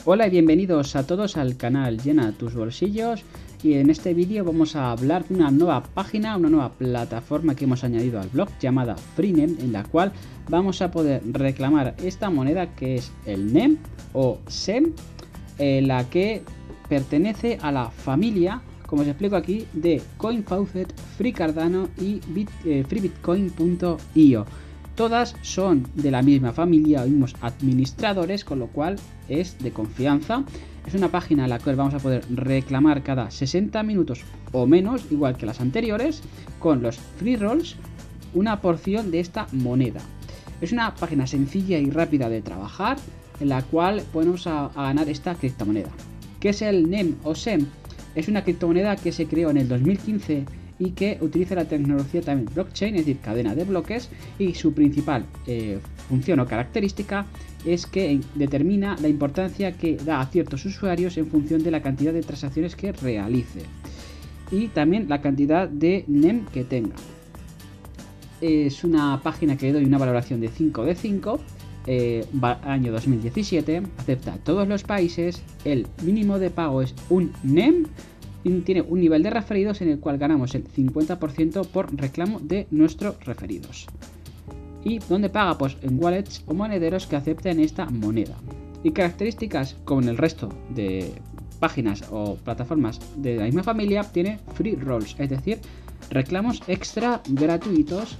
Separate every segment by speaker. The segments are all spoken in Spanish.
Speaker 1: Hola y bienvenidos a todos al canal Llena tus bolsillos, y en este vídeo vamos a hablar de una nueva página, una nueva plataforma que hemos añadido al blog llamada FreeNem, en la cual vamos a poder reclamar esta moneda que es el NEM o SEM, la que pertenece a la familia, como os explico aquí, de CoinFaucet, FreeCardano y FreeBitcoin.io. Todas son de la misma familia, mismos administradores, con lo cual es de confianza. Es una página a la cual vamos a poder reclamar cada 60 minutos o menos, igual que las anteriores, con los free rolls, una porción de esta moneda. Es una página sencilla y rápida de trabajar, en la cual podemos ganar esta criptomoneda. ¿Qué es el NEM o SEM? Es una criptomoneda que se creó en el 2015 y que utiliza la tecnología también blockchain, es decir, cadena de bloques, y su principal función o característica es que determina la importancia que da a ciertos usuarios en función de la cantidad de transacciones que realice y también la cantidad de NEM que tenga. Es una página que le doy una valoración de 5 de 5, año 2017, acepta a todos los países, el mínimo de pago es un NEM, tiene un nivel de referidos en el cual ganamos el 50% por reclamo de nuestros referidos. ¿Y dónde paga? Pues en wallets o monederos que acepten esta moneda. Y características, como en el resto de páginas o plataformas de la misma familia, tiene free rolls, es decir, reclamos extra gratuitos,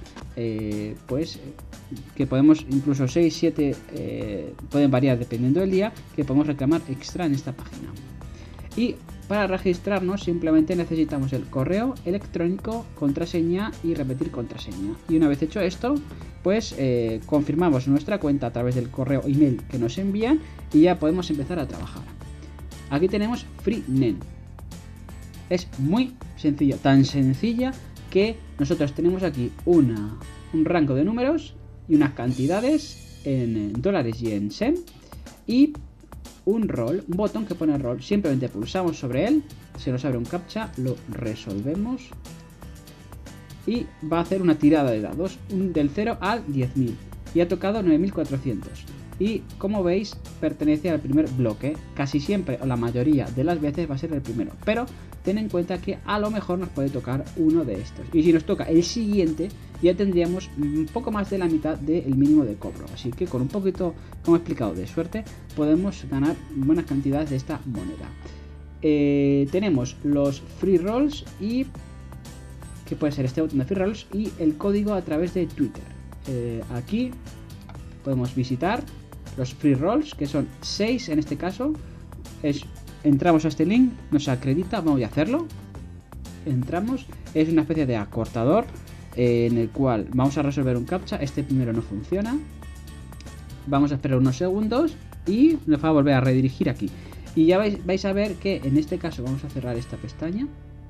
Speaker 1: que podemos incluso 6, 7, pueden variar dependiendo del día, que podemos reclamar extra en esta página. Y para registrarnos simplemente necesitamos el correo electrónico, contraseña y repetir contraseña. Y una vez hecho esto, pues confirmamos nuestra cuenta a través del correo email que nos envían y ya podemos empezar a trabajar. Aquí tenemos FreeNem. Es muy sencilla, tan sencilla que nosotros tenemos aquí un rango de números y unas cantidades en dólares y en SEM, y un botón que pone roll. Simplemente pulsamos sobre él, se nos abre un captcha, lo resolvemos y va a hacer una tirada de dados del 0 al 10.000 y ha tocado 9.400. Y como veis, pertenece al primer bloque. Casi siempre o la mayoría de las veces va a ser el primero, pero ten en cuenta que a lo mejor nos puede tocar uno de estos, y si nos toca el siguiente ya tendríamos un poco más de la mitad del mínimo de cobro. Así que con un poquito, como he explicado, de suerte podemos ganar buenas cantidades de esta moneda. Tenemos los free rolls, y que puede ser este botón de free rolls, y el código a través de Twitter. Aquí podemos visitar los free rolls, que son 6 en este caso. Entramos a este link, nos acredita, vamos a hacerlo. Entramos, es una especie de acortador en el cual vamos a resolver un captcha. Este primero no funciona, vamos a esperar unos segundos y nos va a volver a redirigir aquí. Y ya vais a ver que en este caso vamos a cerrar esta pestaña.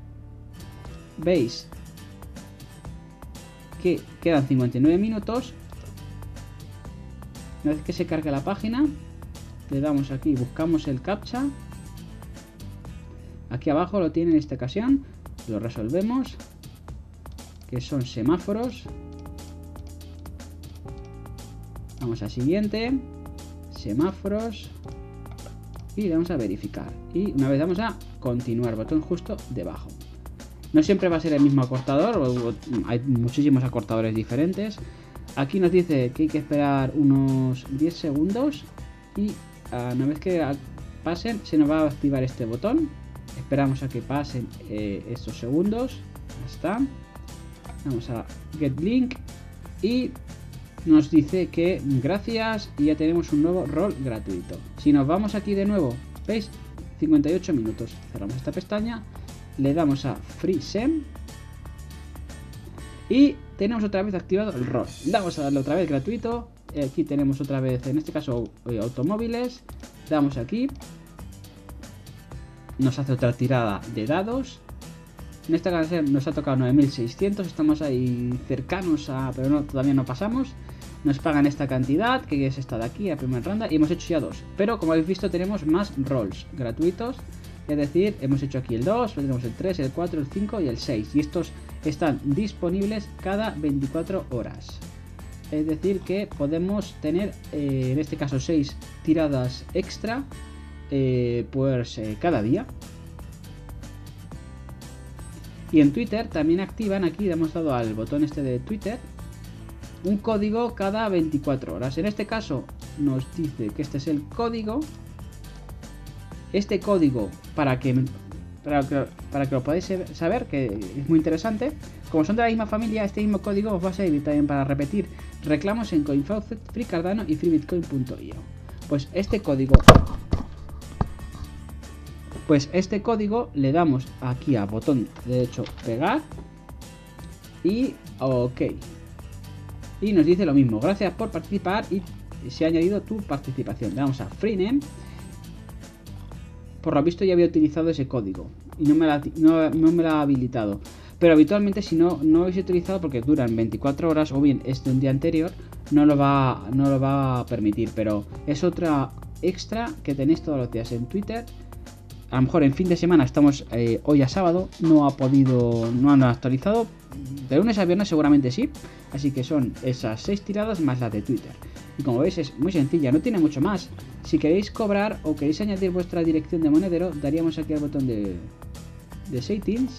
Speaker 1: Veis que quedan 59 minutos. Una vez que se carga la página, le damos aquí, buscamos el captcha. Aquí abajo lo tiene en esta ocasión, lo resolvemos, que son semáforos. Vamos a siguiente, semáforos, y le vamos a verificar. Y una vez vamos a continuar, botón justo debajo. No siempre va a ser el mismo acortador, hay muchísimos acortadores diferentes. Aquí nos dice que hay que esperar unos 10 segundos y una vez que pasen se nos va a activar este botón. Esperamos a que pasen estos segundos. Ya está. Vamos a Get Link y nos dice que gracias, y ya tenemos un nuevo rol gratuito. Si nos vamos aquí de nuevo, veis, 58 minutos. Cerramos esta pestaña, le damos a Free SEM y tenemos otra vez activado el rol. Vamos a darle otra vez gratuito. Aquí tenemos otra vez, en este caso, automóviles. Damos aquí, nos hace otra tirada de dados. En esta ocasión nos ha tocado 9.600, estamos ahí cercanos pero no, todavía no pasamos. Nos pagan esta cantidad, que es esta de aquí, a primera ronda, y hemos hecho ya 2. Pero como habéis visto, tenemos más rolls gratuitos. Es decir, hemos hecho aquí el 2, tenemos el 3, el 4, el 5 y el 6. Y estos están disponibles cada 24 horas. Es decir, que podemos tener, en este caso, 6 tiradas extra cada día. Y en Twitter también activan, aquí le hemos dado al botón este de Twitter, un código cada 24 horas. En este caso nos dice que este es el código. Este código, para que lo podáis saber, que es muy interesante, como son de la misma familia, este mismo código os va a servir también para repetir reclamos en CoinFaucet, Free Cardano y FreeBitcoin.io. Pues este código le damos aquí a botón derecho pegar y OK. Y nos dice lo mismo, gracias por participar y se ha añadido tu participación. Le damos a Free Name. Por lo visto ya había utilizado ese código y no me lo ha habilitado. Pero habitualmente si no lo habéis utilizado, porque duran 24 horas o bien es de un día anterior, no lo va a permitir. Pero es otra extra que tenéis todos los días en Twitter. A lo mejor en fin de semana, estamos hoy a sábado, no han actualizado. De lunes a viernes seguramente sí. Así que son esas 6 tiradas más las de Twitter. Y como veis es muy sencilla, no tiene mucho más. Si queréis cobrar o queréis añadir vuestra dirección de monedero, daríamos aquí al botón de Settings.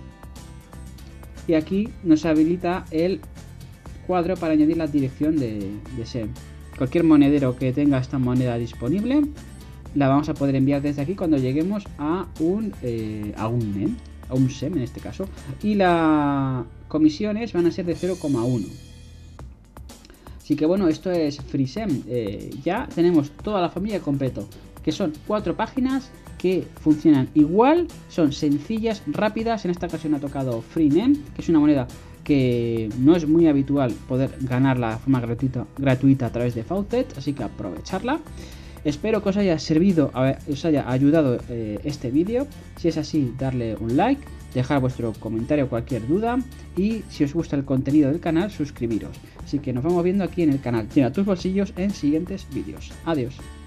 Speaker 1: Y aquí nos habilita el cuadro para añadir la dirección de SEM. Cualquier monedero que tenga esta moneda disponible, la vamos a poder enviar desde aquí cuando lleguemos a un SEM en este caso. Y las comisiones van a ser de 0,1. Así que bueno, esto es FreeSem. Ya tenemos toda la familia completo, que son 4 páginas que funcionan igual, son sencillas, rápidas. En esta ocasión ha tocado FreeNem, que es una moneda que no es muy habitual poder ganarla de forma gratuita a través de Faucet, así que aprovecharla. Espero que os haya servido, os haya ayudado este vídeo. Si es así, darle un like, dejar vuestro comentario, cualquier duda, y si os gusta el contenido del canal, suscribiros. Así que nos vamos viendo aquí en el canal. Llena tus bolsillos en siguientes vídeos. Adiós.